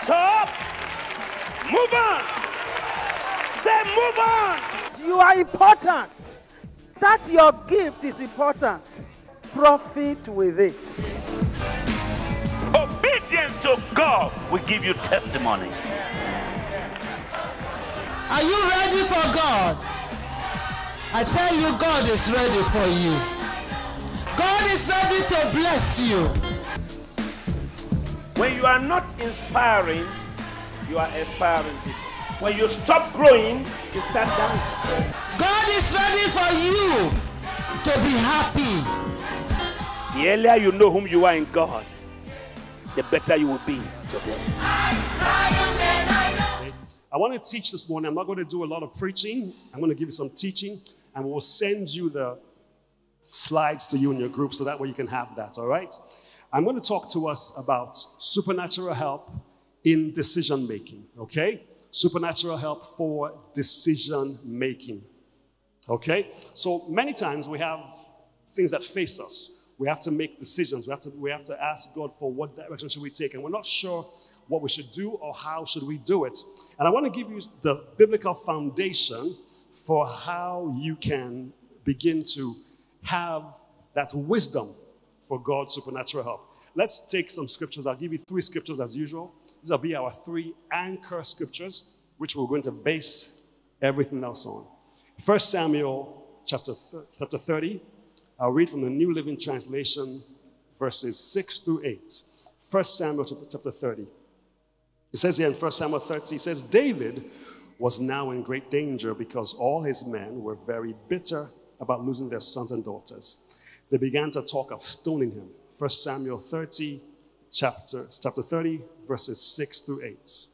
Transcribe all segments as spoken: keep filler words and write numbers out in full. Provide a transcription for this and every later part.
Get up. Move on. Say move on. You are important. That your gift is important. Profit with it. Obedience to God will give you testimony. Are you ready for God? I tell you, God is ready for you. God is ready to bless you. When you are not inspiring, you are inspiring people. When you stop growing, you start dancing. God is ready for you to be happy. The earlier you know whom you are in God, the better you will be today. I want to teach this morning. I'm not going to do a lot of preaching. I'm going to give you some teaching, and we'll send you the slides to you in your group so that way you can have that, all right? I'm going to talk to us about supernatural help in decision making, okay? Supernatural help for decision making, okay? So many times we have things that face us. We have to make decisions. We have to, we have to ask God for what direction should we take, and we're not sure what we should do or how should we do it. And I want to give you the biblical foundation for how you can begin to have that wisdom for God's supernatural help. Let's take some scriptures. I'll give you three scriptures as usual. These will be our three anchor scriptures, which we're going to base everything else on. First Samuel chapter, chapter thirty. I'll read from the New Living Translation, verses six through eight. First Samuel chapter thirty. It says here in First Samuel thirty, it says, David was now in great danger because all his men were very bitter about losing their sons and daughters. They began to talk of stoning him. First Samuel thirty, chapter, chapter thirty, verses six through eight.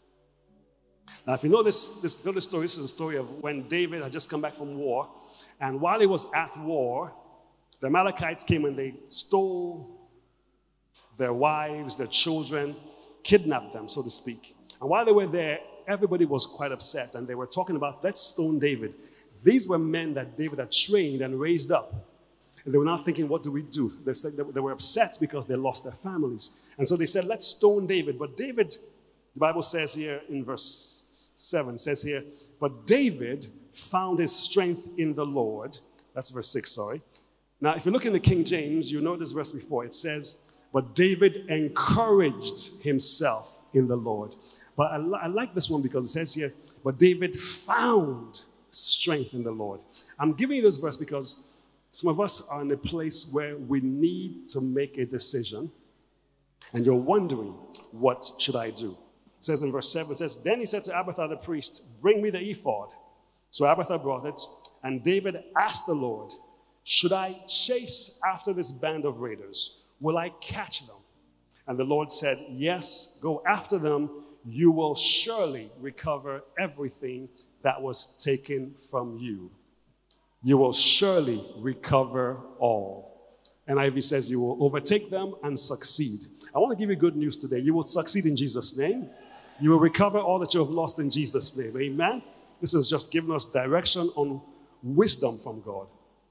Now, if you know this, this, this story, this is a story of when David had just come back from war. And while he was at war, the Amalekites came and they stole their wives, their children, kidnapped them, so to speak. And while they were there, everybody was quite upset. And they were talking about, let's stone David. These were men that David had trained and raised up. And they were now thinking, what do we do? They, said, they were upset because they lost their families. And so they said, let's stone David. But David, the Bible says here in verse seven, says here, but David found his strength in the Lord. That's verse six, sorry. Now, if you look in the King James, you know this verse before. It says, but David encouraged himself in the Lord. But I, li I like this one because it says here, but David found strength in the Lord. I'm giving you this verse because some of us are in a place where we need to make a decision, and you're wondering, what should I do? It says in verse seven, it says, then he said to Abiathar the priest, bring me the ephod. So Abiathar brought it, and David asked the Lord, should I chase after this band of raiders? Will I catch them? And the Lord said, yes, go after them. You will surely recover everything that was taken from you. You will surely recover all. N I V says you will overtake them and succeed. I want to give you good news today. You will succeed in Jesus' name. You will recover all that you have lost in Jesus' name. Amen? This is just giving us direction on wisdom from God.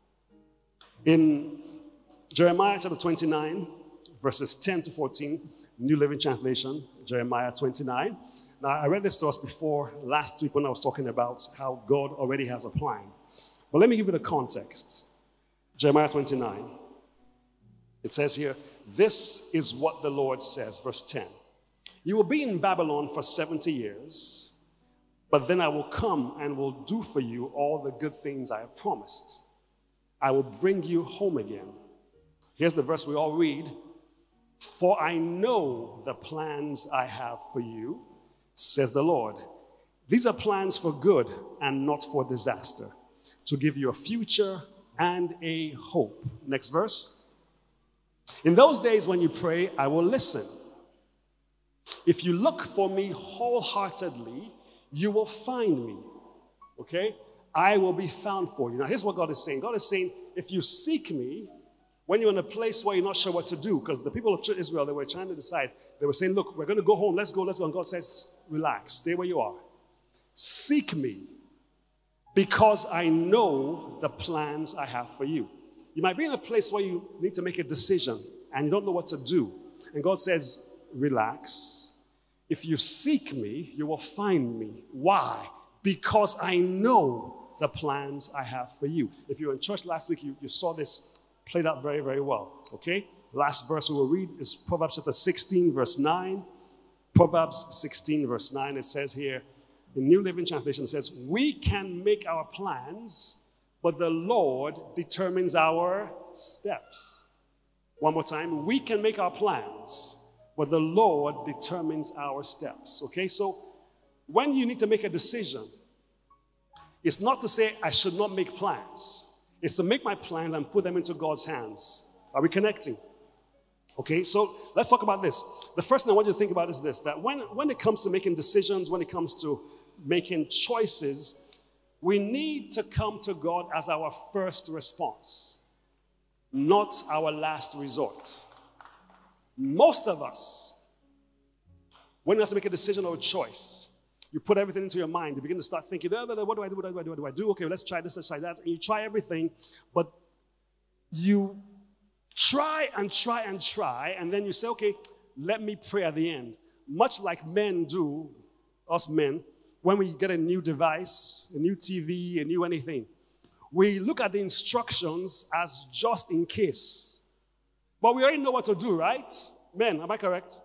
In Jeremiah chapter twenty-nine, verses ten to fourteen, New Living Translation, Jeremiah twenty-nine. Now, I read this to us before last week when I was talking about how God already has a plan. But let me give you the context. Jeremiah twenty-nine. It says here, this is what the Lord says, verse ten. You will be in Babylon for seventy years, but then I will come and will do for you all the good things I have promised. I will bring you home again. Here's the verse we all read. For I know the plans I have for you, says the Lord. These are plans for good and not for disaster, to give you a future and a hope. Next verse. In those days when you pray, I will listen. If you look for me wholeheartedly, you will find me. Okay? I will be found for you. Now, here's what God is saying. God is saying, if you seek me, when you're in a place where you're not sure what to do, because the people of Israel, they were trying to decide. They were saying, look, we're going to go home. Let's go, let's go. And God says, relax. Stay where you are. Seek me, because I know the plans I have for you. You might be in a place where you need to make a decision, and you don't know what to do. And God says, relax. If you seek me, you will find me. Why? Because I know the plans I have for you. If you were in church last week, you, you saw this played out very, very well. Okay? Last verse we will read is Proverbs chapter sixteen, verse nine. Proverbs sixteen, verse nine. It says here, the New Living Translation says, we can make our plans, but the Lord determines our steps. One more time. We can make our plans, but the Lord determines our steps. Okay, so when you need to make a decision, it's not to say I should not make plans. It's to make my plans and put them into God's hands. Are we connecting? Okay, so let's talk about this. The first thing I want you to think about is this, that when, when it comes to making decisions, when it comes to making choices, we need to come to God as our first response, not our last resort. Most of us, when you have to make a decision or a choice, you put everything into your mind. You begin to start thinking, what do I do, what do I do, what do I do, what do I do? Okay, let's try this, let's try that. And you try everything, but you try and try and try, and then you say, okay, let me pray at the end. Much like men do, us men, when we get a new device, a new T V, a new anything, we look at the instructions as just in case. But we already know what to do, right? Men, am I correct?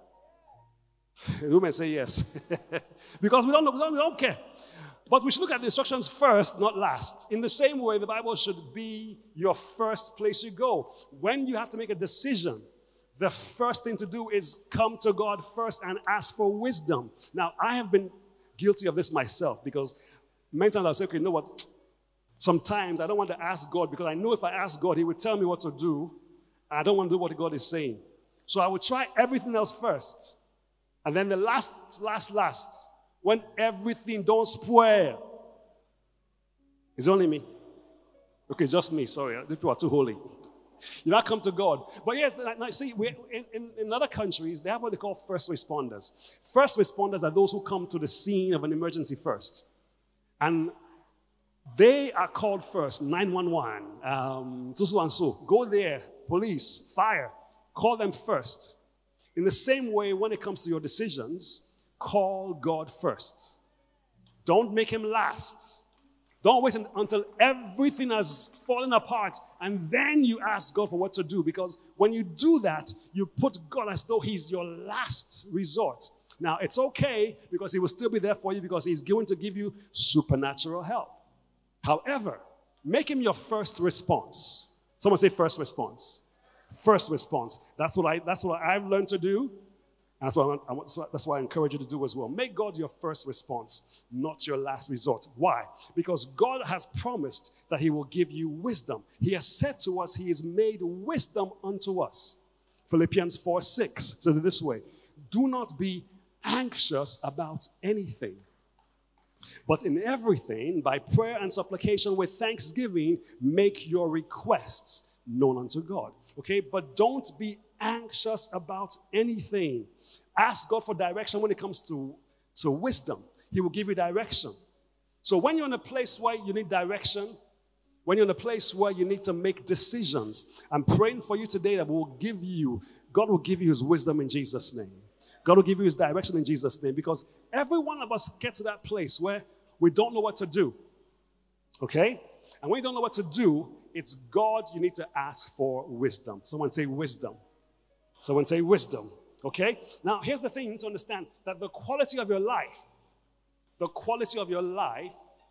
Women say yes. Because we don't know, we don't, we don't care. But we should look at the instructions first, not last. In the same way, the Bible should be your first place you go. When you have to make a decision, the first thing to do is come to God first and ask for wisdom. Now, I have been guilty of this myself, because many times I'll say, okay, you know what? Sometimes I don't want to ask God, because I know if I ask God, he would tell me what to do, and I don't want to do what God is saying. So I would try everything else first. And then the last, last, last, when everything don't spoil, it's only me. Okay, just me, sorry, these people are too holy. You not come to God. But yes, now see, we, in, in, in other countries, they have what they call first responders. First responders are those who come to the scene of an emergency first. And they are called first, nine one one, um, so and so. Go there, police, fire, call them first. In the same way, when it comes to your decisions, call God first. Don't make him last. Don't wait until everything has fallen apart and then you ask God for what to do. Because when you do that, you put God as though he's your last resort. Now, it's okay because he will still be there for you because he's going to give you supernatural help. However, make him your first response. Someone say first response. First response. That's what, I, that's what I've learned to do. And that's what, I want, I want, that's what I encourage you to do as well. Make God your first response, not your last resort. Why? Because God has promised that he will give you wisdom. He has said to us, he has made wisdom unto us. Philippians four six says it this way. Do not be anxious about anything, but in everything, by prayer and supplication with thanksgiving, make your requests known unto God. Okay? But don't be anxious about anything. Ask God for direction when it comes to, to wisdom. He will give you direction. So when you're in a place where you need direction, when you're in a place where you need to make decisions, I'm praying for you today that will give you, God will give you his wisdom in Jesus' name. God will give you his direction in Jesus' name, because every one of us gets to that place where we don't know what to do. Okay? And when you don't know what to do, it's God you need to ask for wisdom. Someone say wisdom. Someone say wisdom. Okay? Now, here's the thing you need to understand, that the quality of your life, the quality of your life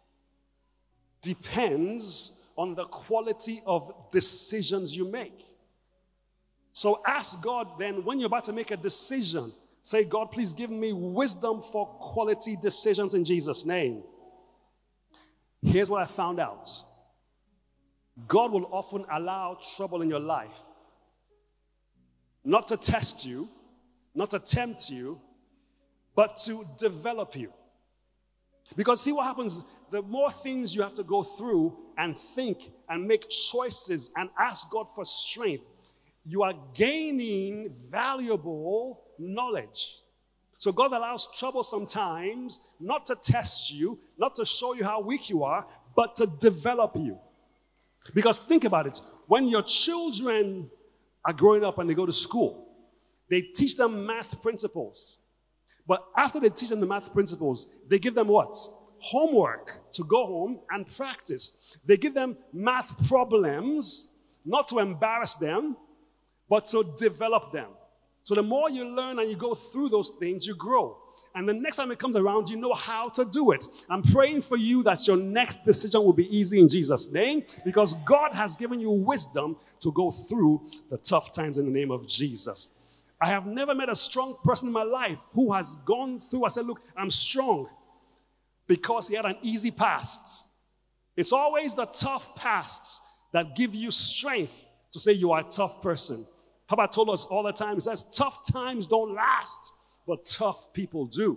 depends on the quality of decisions you make. So ask God then, when you're about to make a decision, say, God, please give me wisdom for quality decisions in Jesus' name. Here's what I found out. God will often allow trouble in your life, not to test you, not to tempt you, but to develop you. Because see what happens, the more things you have to go through and think and make choices and ask God for strength, you are gaining valuable knowledge. So God allows trouble sometimes, not to test you, not to show you how weak you are, but to develop you. Because think about it, when your children are growing up and they go to school, they teach them math principles. But after they teach them the math principles, they give them what? Homework to go home and practice. They give them math problems, not to embarrass them, but to develop them. So the more you learn and you go through those things, you grow. And the next time it comes around, you know how to do it. I'm praying for you that your next decision will be easy in Jesus' name, because God has given you wisdom to go through the tough times in the name of Jesus. I have never met a strong person in my life who has gone through, I said, look, I'm strong, because he had an easy past. It's always the tough pasts that give you strength to say you are a tough person. Papa told us all the time, he says, tough times don't last, but tough people do.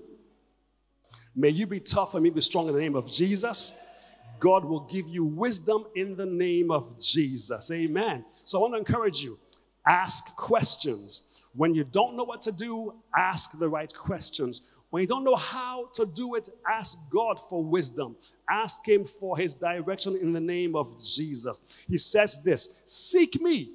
May you be tough and may you be strong in the name of Jesus. God will give you wisdom in the name of Jesus. Amen. So I want to encourage you, ask questions. When you don't know what to do, ask the right questions. When you don't know how to do it, ask God for wisdom. Ask him for his direction in the name of Jesus. He says this, seek me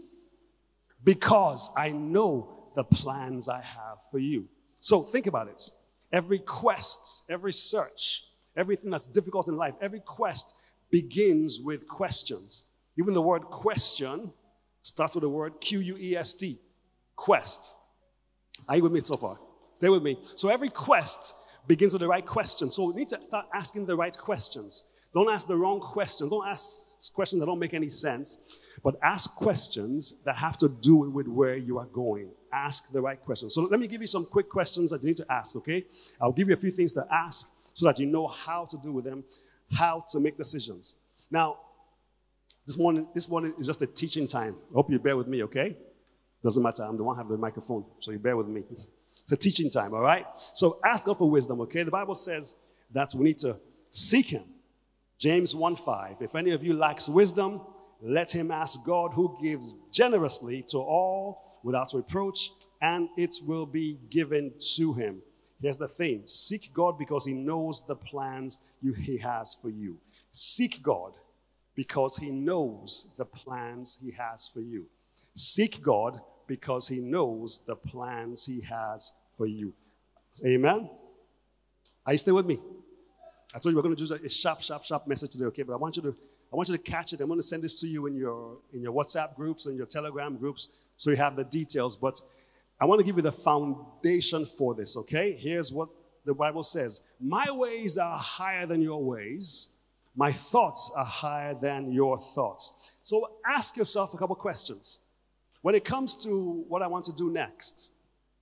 because I know the plans I have for you. So think about it. Every quest, every search, everything that's difficult in life, every quest begins with questions. Even the word question starts with the word Q U E S T. Quest. Are you with me so far? Stay with me. So every quest begins with the right question. So we need to start asking the right questions. Don't ask the wrong questions. Don't ask questions that don't make any sense. But ask questions that have to do with where you are going. Ask the right questions. So let me give you some quick questions that you need to ask, okay? I'll give you a few things to ask so that you know how to do with them, how to make decisions. Now, this morning, this morning is just a teaching time. I hope you bear with me, okay? Doesn't matter. I'm the one who have the microphone, so you bear with me. It's a teaching time, all right? So ask God for wisdom, okay? The Bible says that we need to seek him. James one five, if any of you lacks wisdom, let him ask God, who gives generously to all without reproach, and it will be given to him. Here's the thing. Seek God because he knows the plans you, he has for you. Seek God because he knows the plans he has for you. Seek God because he knows the plans he has for you. Amen? Are you still with me? I told you we're going to do a sharp, sharp, sharp message today, okay? But I want you to, I want you to catch it. I'm going to send this to you in your, in your WhatsApp groups and your Telegram groups so you have the details. But I want to give you the foundation for this, okay? Here's what the Bible says. My ways are higher than your ways. My thoughts are higher than your thoughts. So ask yourself a couple questions. When it comes to what I want to do next,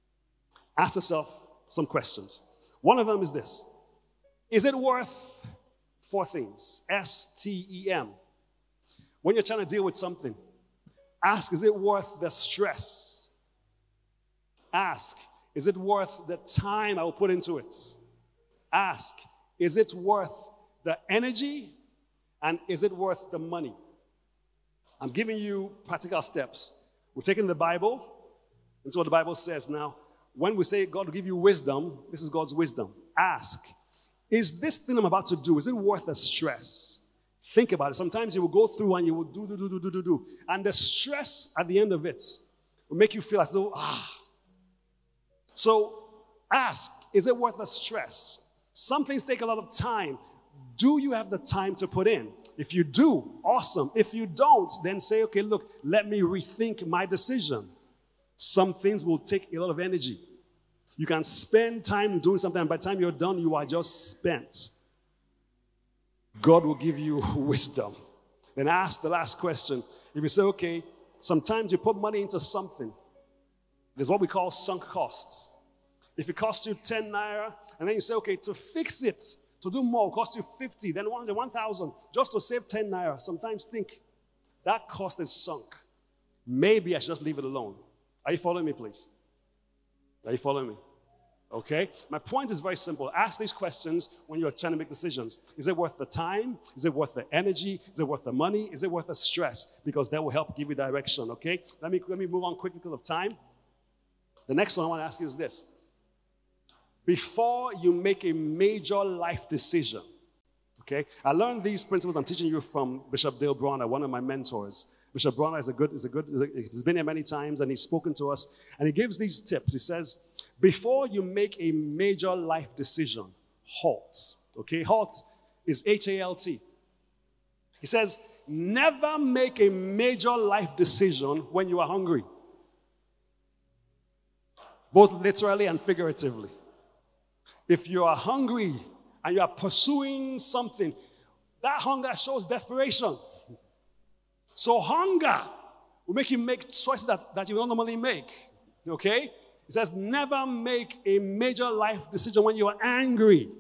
ask yourself some questions. One of them is this. Is it worth four things? S T E M. When you're trying to deal with something, ask, is it worth the stress? Ask, is it worth the time I will put into it? Ask, is it worth the energy? And is it worth the money? I'm giving you practical steps. We're taking the Bible, and so what the Bible says. Now, when we say God will give you wisdom, this is God's wisdom. Ask, is this thing I'm about to do, is it worth the stress? Think about it. Sometimes you will go through and you will do, do, do, do, do, do, do. And the stress at the end of it will make you feel as though, ah. So ask, is it worth the stress? Some things take a lot of time. Do you have the time to put in? If you do, awesome. If you don't, then say, okay, look, let me rethink my decision. Some things will take a lot of energy. You can spend time doing something, and by the time you're done, you are just spent. God will give you wisdom. Then ask the last question. If you say, okay, sometimes you put money into something. There's what we call sunk costs. If it costs you ten naira, and then you say, okay, to fix it, to do more, cost you fifty, then one thousand, just to save ten naira. Sometimes think, that cost is sunk. Maybe I should just leave it alone. Are you following me, please? Are you following me? Okay? My point is very simple. Ask these questions when you're trying to make decisions. Is it worth the time? Is it worth the energy? Is it worth the money? Is it worth the stress? Because that will help give you direction, okay? Let me, let me move on quickly because of time. The next one I want to ask you is this. Before you make a major life decision, okay? I learned these principles I'm teaching you from Bishop Dale Bronner, one of my mentors. Bishop Bronner is a good, is a good, he's been here many times and he's spoken to us and he gives these tips. He says, Before you make a major life decision, halt. Okay, halt is H A L T. He says, never make a major life decision when you are hungry. Both literally and figuratively. If you are hungry and you are pursuing something, that hunger shows desperation. So hunger will make you make choices that, that you don't normally make. Okay? It says never make a major life decision when you are angry.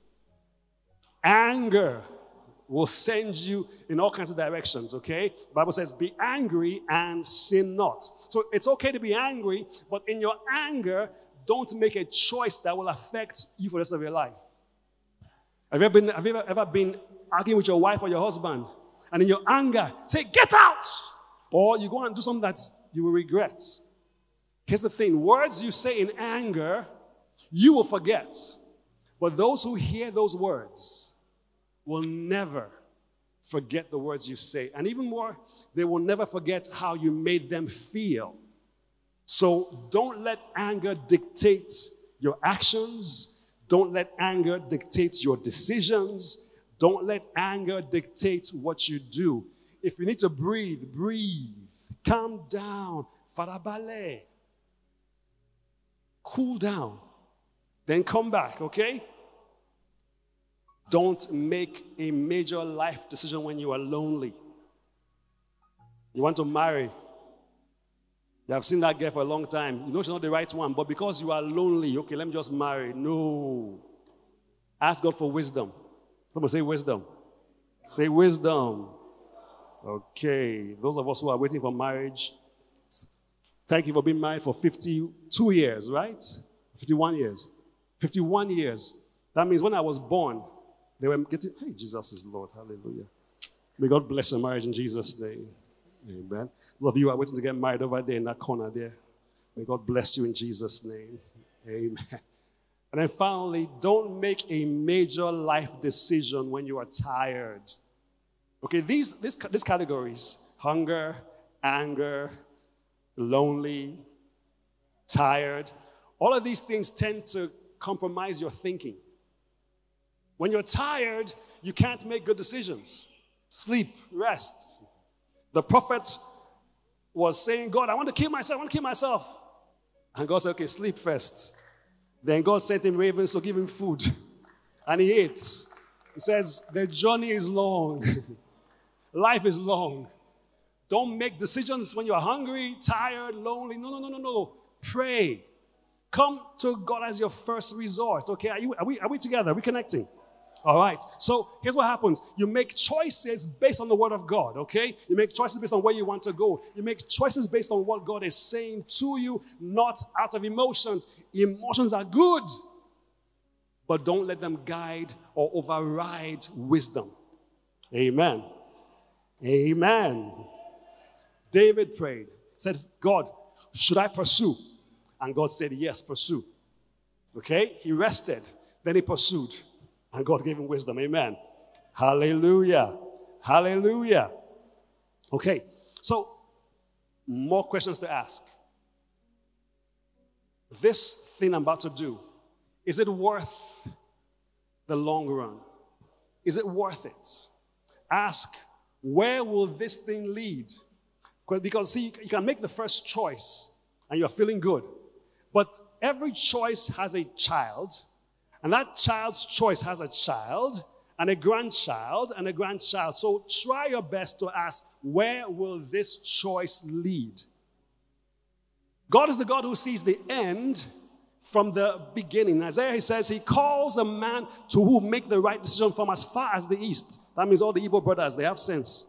Anger will send you in all kinds of directions, okay? The Bible says be angry and sin not. So it's okay to be angry, but in your anger, don't make a choice that will affect you for the rest of your life. Have you ever been, have you ever, ever been arguing with your wife or your husband, and in your anger, say, get out! Or you go and do something that you will regret. Here's the thing, words you say in anger, you will forget. But those who hear those words will never forget the words you say. And even more, they will never forget how you made them feel. So don't let anger dictate your actions. Don't let anger dictate your decisions. Don't let anger dictate what you do. If you need to breathe, breathe. Calm down. Farabale. Cool down. Then come back, okay? Don't make a major life decision when you are lonely. You want to marry. You have seen that girl for a long time. You know she's not the right one, but because you are lonely, okay, let me just marry. No. Ask God for wisdom. Someone say wisdom. Say wisdom. Okay. Those of us who are waiting for marriage, thank you for being married for fifty-two years, right? fifty-one years. fifty-one years. That means when I was born, they were getting, hey, Jesus is Lord. Hallelujah. May God bless your marriage in Jesus' name. Amen. Those of you who are waiting to get married over there in that corner there, may God bless you in Jesus' name. Amen. And then finally, don't make a major life decision when you are tired. Okay, these, these, these categories, hunger, anger, lonely, tired, all of these things tend to compromise your thinking. When you're tired, you can't make good decisions. Sleep, rest. The prophet was saying, God, I want to kill myself, I want to kill myself. And God said, okay, sleep first. Then God sent him ravens to give him food. And he ate. He says, the journey is long. Life is long. Don't make decisions when you're hungry, tired, lonely. No, no, no, no, no. Pray. Come to God as your first resort. Okay, are, you, are, we, are we together? Are we connecting? All right. So here's what happens. You make choices based on the word of God, okay? You make choices based on where you want to go. You make choices based on what God is saying to you, not out of emotions. Emotions are good, but don't let them guide or override wisdom. Amen. Amen. David prayed, said, God, should I pursue? And God said, yes, pursue. Okay? He rested. Then he pursued. And God gave him wisdom. Amen. Hallelujah. Hallelujah. Okay. So, more questions to ask. This thing I'm about to do, is it worth the long run? Is it worth it? Ask, where will this thing lead? Because, see, you can make the first choice and you're feeling good. But every choice has a child. And that child's choice has a child and a grandchild and a grandchild. So try your best to ask, where will this choice lead? God is the God who sees the end from the beginning. In Isaiah, he says, he calls a man to who make the right decision from as far as the east. That means all the Igbo brothers, they have sense.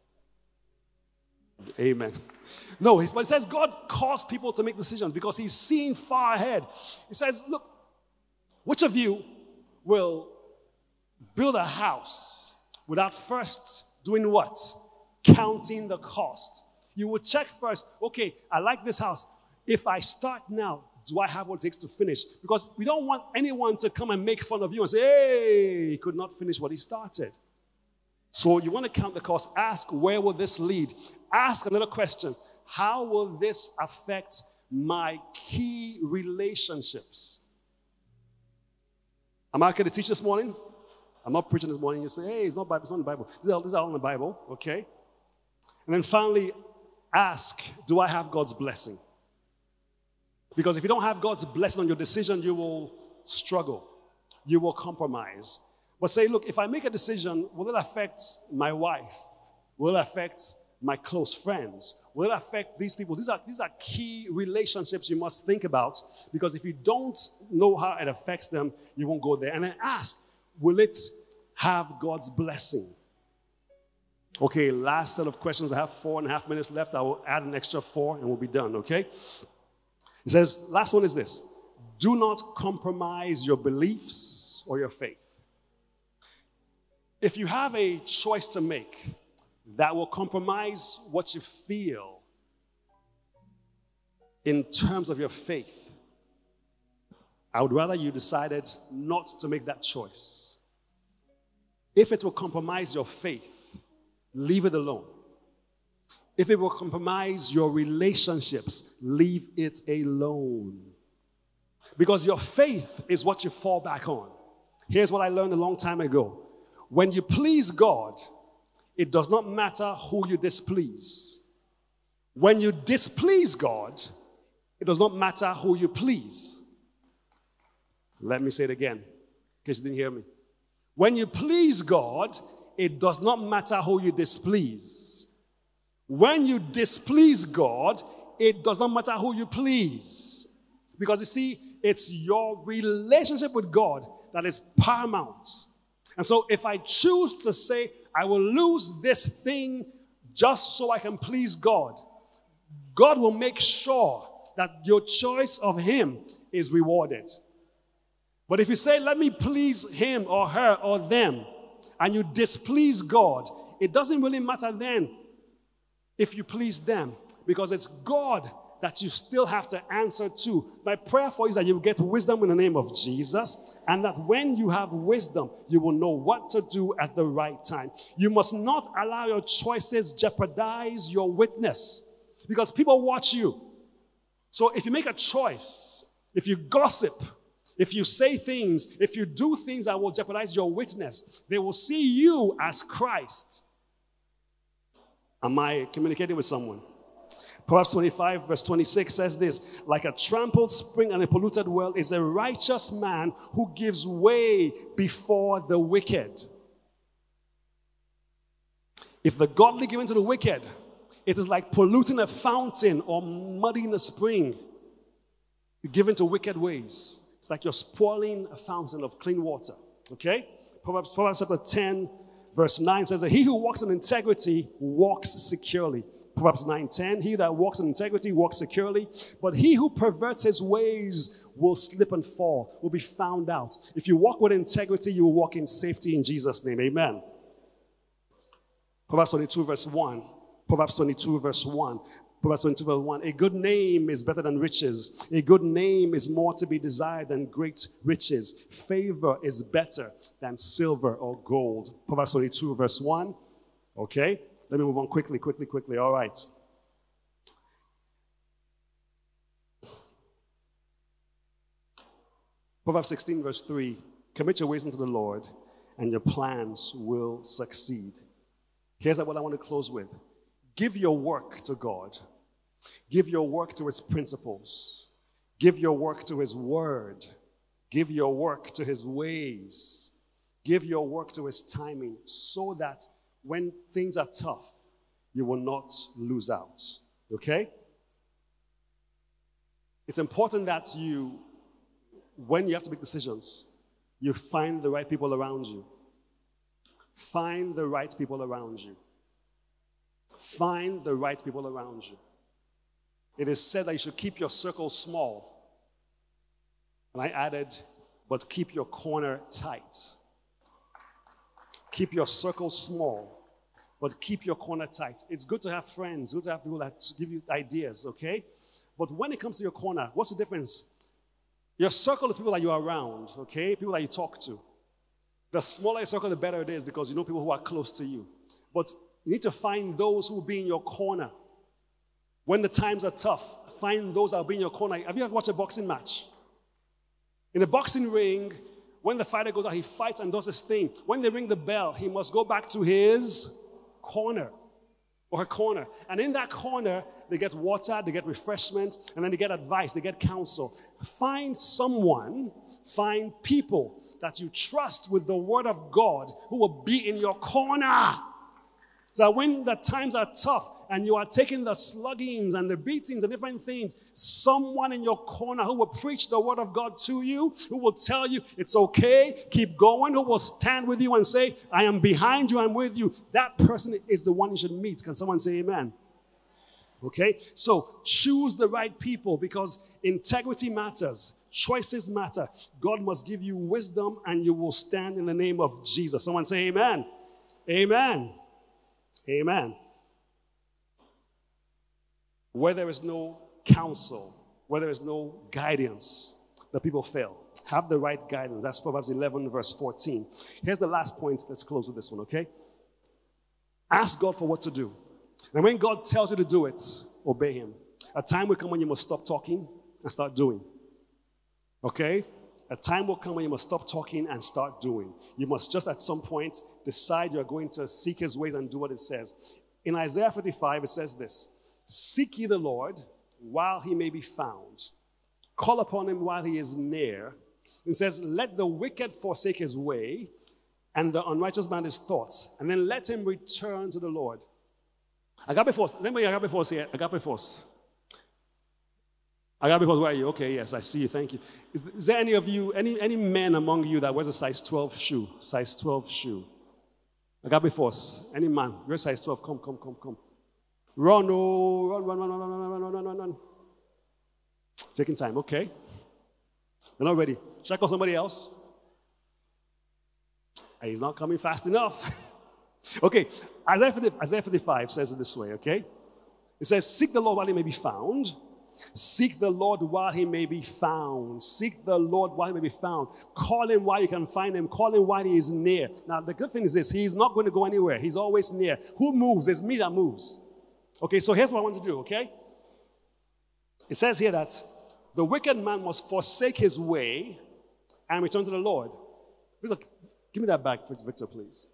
Amen. No, but he says God calls people to make decisions because he's seeing far ahead. He says, look, which of you will build a house without first doing what? Counting the cost. You will check first, okay, I like this house. If I start now, do I have what it takes to finish? Because we don't want anyone to come and make fun of you and say, hey, he could not finish what he started. So you want to count the cost. Ask, where will this lead? Ask another question. How will this affect my key relationships. Am I okay to teach this morning? I'm not preaching this morning. You say, hey, it's not Bible, it's not in the Bible. These are, these are all in the Bible, okay? And then finally, ask, do I have God's blessing? Because if you don't have God's blessing on your decision, you will struggle. You will compromise. But say, look, if I make a decision, will it affect my wife? Will it affect my close friends? Will it affect these people? These are, these are key relationships you must think about, because if you don't know how it affects them, you won't go there. And then ask, will it have God's blessing? Okay, last set of questions. I have four and a half minutes left. I will add an extra four and we'll be done, okay? It says, last one is this. Do not compromise your beliefs or your faith. If you have a choice to make that will compromise what you feel in terms of your faith, I would rather you decided not to make that choice. If it will compromise your faith, leave it alone. If it will compromise your relationships, leave it alone. Because your faith is what you fall back on. Here's what I learned a long time ago. When you please God, it does not matter who you displease. When you displease God, it does not matter who you please. Let me say it again, in case you didn't hear me. When you please God, it does not matter who you displease. When you displease God, it does not matter who you please. Because you see, it's your relationship with God that is paramount. And so if I choose to say, I will lose this thing just so I can please God, God will make sure that your choice of Him is rewarded. But if you say, let me please him or her or them, and you displease God, it doesn't really matter then if you please them, because it's God that you still have to answer to. My prayer for you is that you will get wisdom in the name of Jesus, and that when you have wisdom, you will know what to do at the right time. You must not allow your choices jeopardize your witness, because people watch you. So if you make a choice, if you gossip, if you say things, if you do things that will jeopardize your witness, they will see you as Christ. Am I communicating with someone? Proverbs twenty-five verse twenty-six says this, like a trampled spring and a polluted well is a righteous man who gives way before the wicked. If the godly give in to the wicked, it is like polluting a fountain or muddying a spring. You give in to wicked ways. It's like you're spoiling a fountain of clean water. Okay? Proverbs, Proverbs chapter ten, verse nine says that he who walks in integrity walks securely. Proverbs nine ten, he that walks in integrity walks securely, but he who perverts his ways will slip and fall, will be found out. If you walk with integrity, you will walk in safety in Jesus' name. Amen. Proverbs twenty-two, verse one. Proverbs twenty-two, verse one. Proverbs twenty-two, verse one. A good name is better than riches. A good name is more to be desired than great riches. Favor is better than silver or gold. Proverbs twenty-two, verse one. Okay? Let me move on quickly, quickly, quickly. All right. Proverbs sixteen, verse three. Commit your ways unto the Lord, and your plans will succeed. Here's what I want to close with. Give your work to God. Give your work to His principles. Give your work to His word. Give your work to His ways. Give your work to His timing, so that when things are tough, you will not lose out. Okay? It's important that you, when you have to make decisions, you find the right people around you. Find the right people around you. Find the right people around you. It is said that you should keep your circle small. And I added, but keep your corner tight. Keep your circle small, but keep your corner tight. It's good to have friends, good to have people that give you ideas, okay? But when it comes to your corner, what's the difference? Your circle is people that you are around, okay? People that you talk to. The smaller your circle, the better it is, because you know people who are close to you. But you need to find those who will be in your corner. When the times are tough, find those that will be in your corner. Have you ever watched a boxing match? In a boxing ring, when the fighter goes out, he fights and does his thing. When they ring the bell, he must go back to his corner or her corner. And in that corner, they get water, they get refreshment, and then they get advice, they get counsel. Find someone, find people that you trust with the word of God who will be in your corner. So that when the times are tough and you are taking the sluggings and the beatings and different things, someone in your corner who will preach the word of God to you, who will tell you it's okay, keep going, who will stand with you and say, I am behind you, I'm with you. That person is the one you should meet. Can someone say amen? Okay? So choose the right people because integrity matters. Choices matter. God must give you wisdom and you will stand in the name of Jesus. Someone say amen. Amen. Amen. Where there is no counsel, where there is no guidance, the people fail. Have the right guidance. That's Proverbs eleven, verse fourteen. Here's the last point. Let's close with this one, okay? Ask God for what to do. And when God tells you to do it, obey him. A time will come when you must stop talking and start doing. Okay? A time will come when you must stop talking and start doing. You must just at some point decide you're going to seek his ways and do what it says. In Isaiah fifty-five, it says this, seek ye the Lord while he may be found. Call upon him while he is near. It says, let the wicked forsake his way and the unrighteous man his thoughts. And then let him return to the Lord. Agape force. Is anybody agape force here? Agape force. Agape force, where are you? Okay, yes, I see you. Thank you. Is, is there any of you, any, any men among you that wears a size twelve shoe? Size twelve shoe. Agape force. Any man? You're size twelve. Come, come, come, come. Run, oh, run, run, run, run, run, run, run, run, run, run. Taking time, okay. You're not ready. Should I call somebody else? He's not coming fast enough. Okay, Isaiah fifty-five says it this way, okay? It says, seek the Lord while he may be found. Seek the Lord while he may be found. Seek the Lord while he may be found. Call him while you can find him. Call him while he is near. Now, the good thing is this. He's not going to go anywhere. He's always near. Who moves? It's me that moves. Okay, so here's what I want to do, okay? It says here that the wicked man must forsake his way and return to the Lord. Give me that back, Victor, please.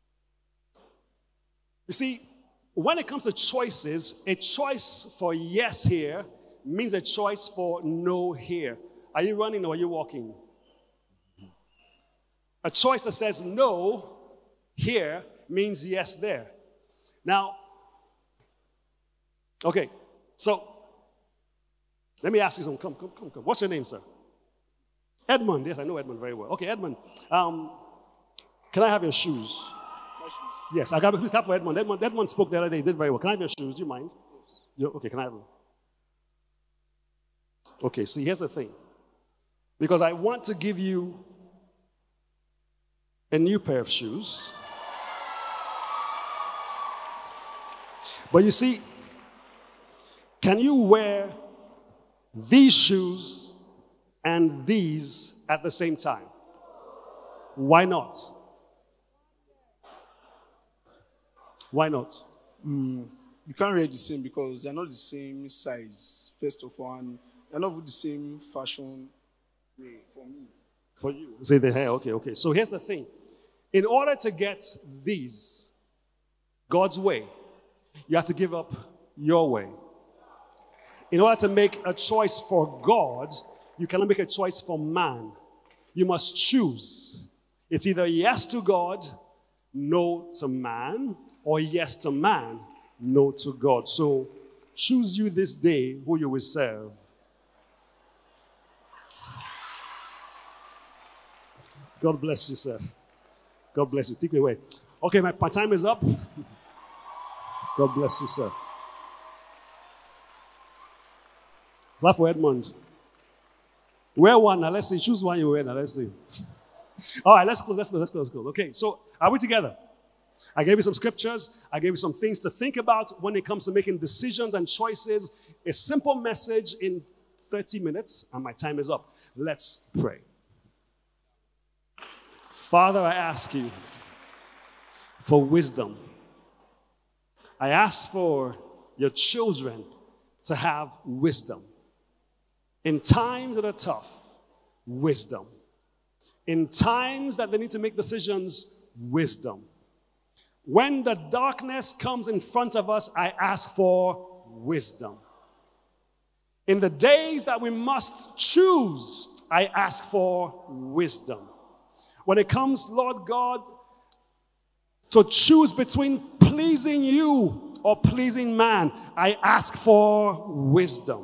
You see, when it comes to choices, a choice for yes here means a choice for no here. Are you running or are you walking? A choice that says no here means yes there. Now, okay, so let me ask you something. Come, come, come, come. What's your name, sir? Edmund. Yes, I know Edmund very well. Okay, Edmund. Um, can I have your shoes? My shoes. Yes, I got please clap for Edmund. Edmund. Edmund spoke the other day. He did very well. Can I have your shoes? Do you mind? Yes. You, okay, can I have them? Okay, see, here's the thing. Because I want to give you a new pair of shoes. But you see, can you wear these shoes and these at the same time? Why not? Why not? Mm, you can't wear the same because they're not the same size, first of all, and they're not the same fashion way for me. For you? Say the hair, okay, okay. So here's the thing. In order to get these God's way, you have to give up your way. In order to make a choice for God, you cannot make a choice for man. You must choose. It's either yes to God, no to man, or yes to man, no to God. So choose you this day who you will serve. God bless you, sir. God bless you. Take it away. Okay, my, my time is up. God bless you, sir. Clap for Edmund. Wear one now. Let's see. Choose one you wear now. Let's see. All right, let's close. Let's close. Let's close. Let's close. Okay, so are we together? I gave you some scriptures. I gave you some things to think about when it comes to making decisions and choices. A simple message in thirty minutes, and my time is up. Let's pray. Father, I ask you for wisdom. I ask for your children to have wisdom. In times that are tough, wisdom. In times that they need to make decisions, wisdom. When the darkness comes in front of us, I ask for wisdom. In the days that we must choose, I ask for wisdom. When it comes, Lord God, to choose between pleasing you or pleasing man, I ask for wisdom.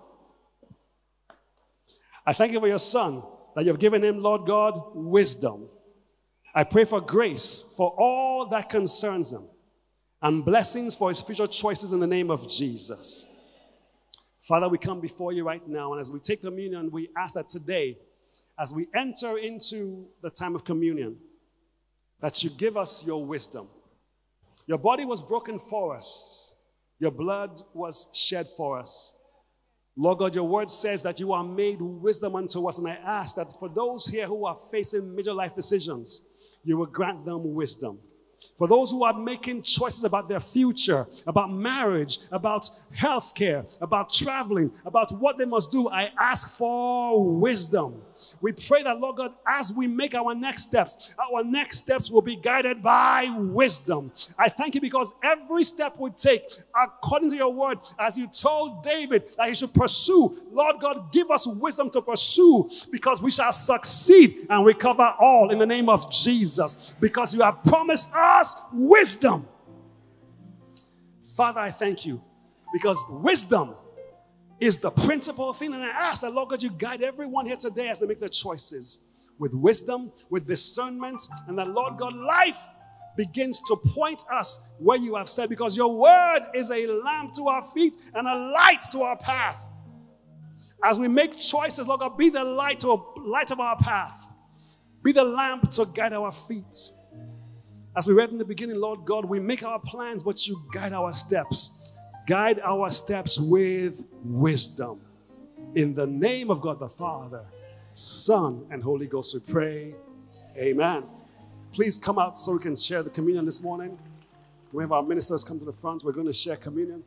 I thank you for your son, that you've given him, Lord God, wisdom. I pray for grace for all that concerns him and blessings for his future choices in the name of Jesus. Father, we come before you right now, and as we take communion, we ask that today, as we enter into the time of communion, that you give us your wisdom. Your body was broken for us. Your blood was shed for us. Lord God, your word says that you are made wisdom unto us, and I ask that for those here who are facing major life decisions, you will grant them wisdom. For those who are making choices about their future, about marriage, about health care, about traveling, about what they must do, I ask for wisdom. We pray that, Lord God, as we make our next steps, our next steps will be guided by wisdom. I thank you because every step we take, according to your word, as you told David that he should pursue, Lord God, give us wisdom to pursue, because we shall succeed and recover all in the name of Jesus, because you have promised us wisdom. Father, I thank you because wisdom is the principal thing, and I ask that, Lord God, you guide everyone here today as they make their choices with wisdom, with discernment, and that, Lord God, life begins to point us where you have said, because your word is a lamp to our feet and a light to our path. As we make choices, Lord God, be the light to light of our path. Be the lamp to guide our feet. As we read in the beginning, Lord God, we make our plans, but you guide our steps. Guide our steps with wisdom. In the name of God the Father, Son, and Holy Ghost we pray. Amen. Please come out so we can share the communion this morning. We have our ministers come to the front. We're going to share communion.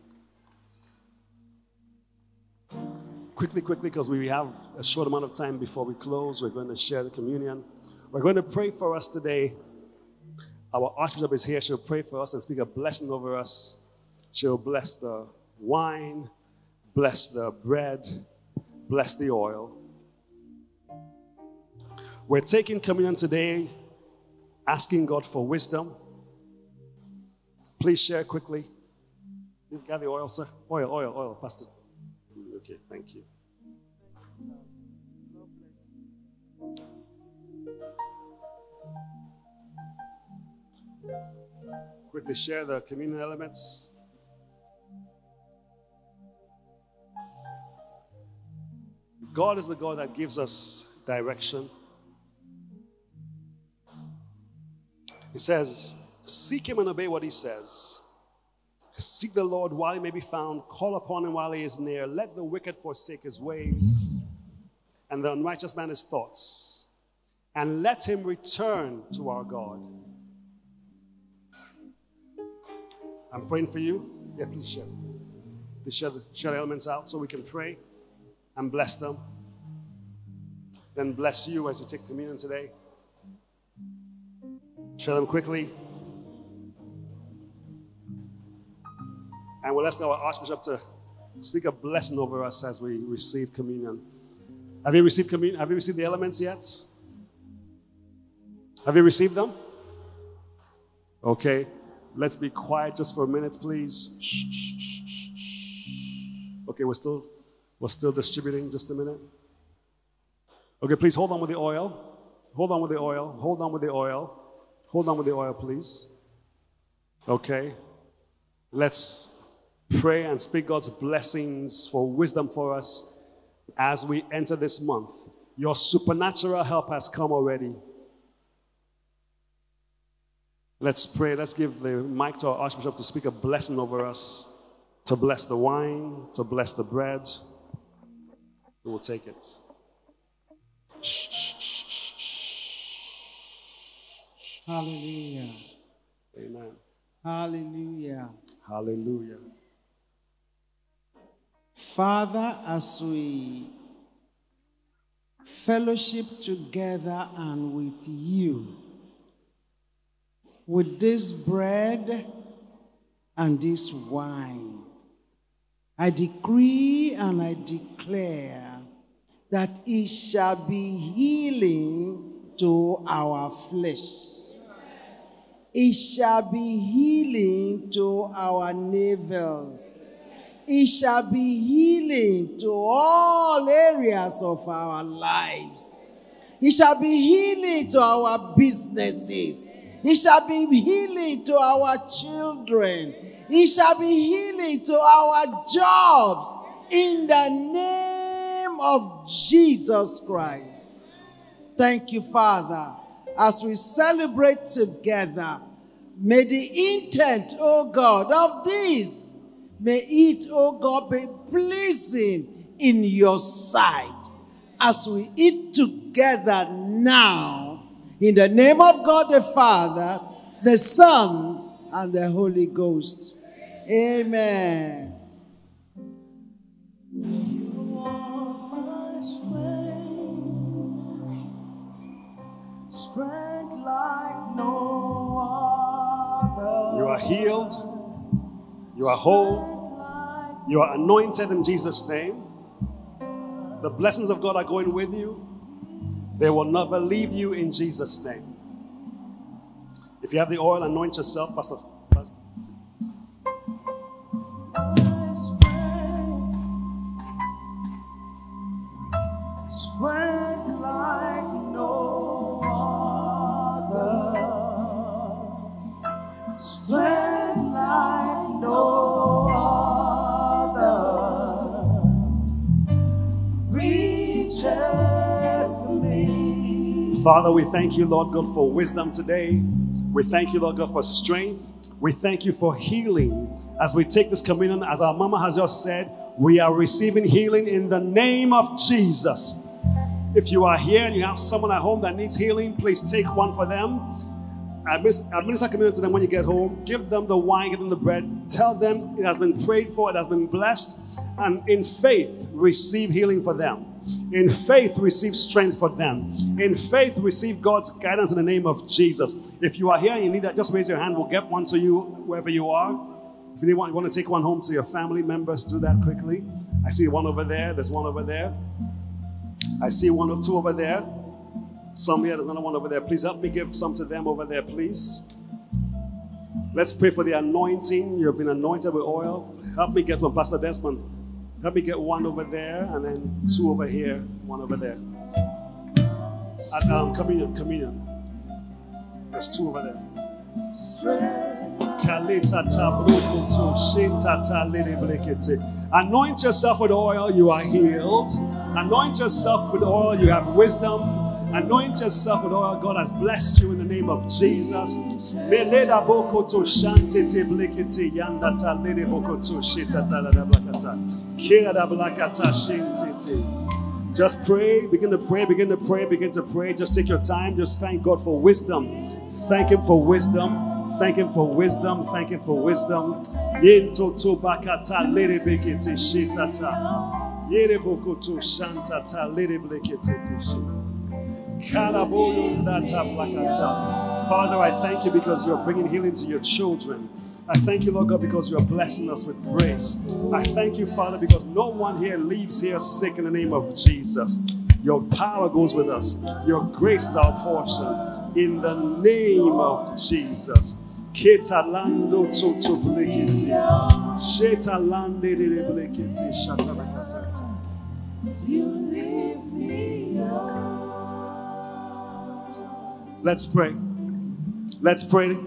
Quickly, quickly, because we have a short amount of time before we close. We're going to share the communion. We're going to pray for us today. Our Archbishop is here. She'll pray for us and speak a blessing over us. She'll bless the wine, bless the bread, bless the oil. We're taking communion today, asking God for wisdom. Please share quickly. You've got the oil, sir? Oil, oil, oil, Pastor. Okay, thank you. Quickly share the communion elements. God is the God that gives us direction. He says, seek him and obey what he says. Seek the Lord while he may be found. Call upon him while he is near. Let the wicked forsake his ways, and the unrighteous man his thoughts. And let him return to our God. I'm praying for you. Yeah, please share. Please share the, share the elements out so we can pray and bless them. Then bless you as you take communion today. Share them quickly. And we'll ask our Archbishop to speak a blessing over us as we receive communion. Have you received communion? Have you received the elements yet? Have you received them? Okay. Let's be quiet just for a minute, please. Shh, shh, shh, shh. Okay, we're still, we're still distributing. Just a minute. Okay, please hold on with the oil. Hold on with the oil. Hold on with the oil. Hold on with the oil, please. Okay. Let's pray and speak God's blessings for wisdom for us as we enter this month. Your supernatural help has come already. Let's pray. Let's give the mic to our Archbishop to speak a blessing over us, to bless the wine, to bless the bread. We will take it. Shh, shh, shh, shh. Hallelujah. Amen. Hallelujah. Hallelujah. Father, as we fellowship together and with you, with this bread and this wine, I decree and I declare that it shall be healing to our flesh. It shall be healing to our navels. It shall be healing to all areas of our lives. It shall be healing to our businesses. It shall be healing to our children. It shall be healing to our jobs in the name of Jesus Christ. Thank you, Father. As we celebrate together, may the intent, oh God, of this, may it, oh God, be pleasing in your sight as we eat together now, in the name of God the Father, the Son, and the Holy Ghost. Amen. You are my strength, strength like no other. You are healed. You are whole. You are anointed in Jesus' name. The blessings of God are going with you. They will never leave you in Jesus' name. If you have the oil, anoint yourself, Pastor. Pastor. Strength like no other. Strength like no other. Reaches me. Father, we thank you, Lord God, for wisdom today. We thank you, Lord God, for strength. We thank you for healing. As we take this communion, as our mama has just said, we are receiving healing in the name of Jesus. If you are here and you have someone at home that needs healing, please take one for them. Administer communion to them when you get home. Give them the wine, give them the bread. Tell them it has been prayed for, it has been blessed. And in faith, receive healing for them. In faith, receive strength for them. In faith, receive God's guidance in the name of Jesus. If you are here and you need that, just raise your hand. We'll get one to you wherever you are. If you need one, you want to take one home to your family members, do that quickly. I see one over there. There's one over there. I see one or two over there. Some here, there's another one over there. Please help me give some to them over there, please. Let's pray for the anointing. You've been anointed with oil. Help me get one, Pastor Desmond. Help me get one over there, and then two over here, one over there. And, um, communion, communion. There's two over there. Anoint yourself with oil, you are healed. Anoint yourself with oil, you have wisdom. Anoint yourself with oil, God has blessed you in the name of Jesus. Just pray, begin to pray, begin to pray, begin to pray. Just take your time, just thank God for wisdom. Thank Him for wisdom. Thank Him for wisdom. Thank Him for wisdom. Father, I thank you because you're bringing healing to your children. I thank you, Lord God, because you're blessing us with grace. I thank you, Father, because no one here leaves here sick in the name of Jesus. Your power goes with us. Your grace is our portion. In the name of Jesus. Ketalando totoplikiti. Shetalande deleblikiti shatabakatata. You lift me up. Let's pray. Let's pray.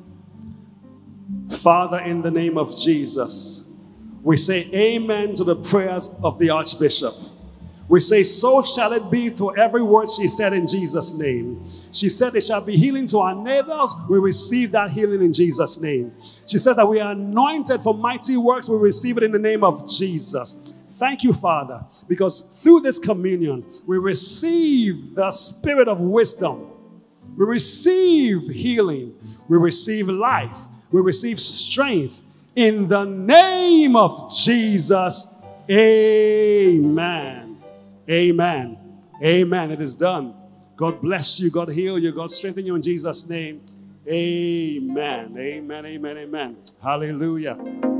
Father, in the name of Jesus, we say amen to the prayers of the Archbishop. We say, so shall it be to every word she said in Jesus' name. She said there shall be healing to our neighbors. We receive that healing in Jesus' name. She said that we are anointed for mighty works. We receive it in the name of Jesus. Thank you, Father, because through this communion, we receive the spirit of wisdom. We receive healing. We receive life. We receive strength in the name of Jesus. Amen. Amen. Amen. It is done. God bless you. God heal you. God strengthen you in Jesus' name. Amen. Amen. Amen. Amen. Hallelujah.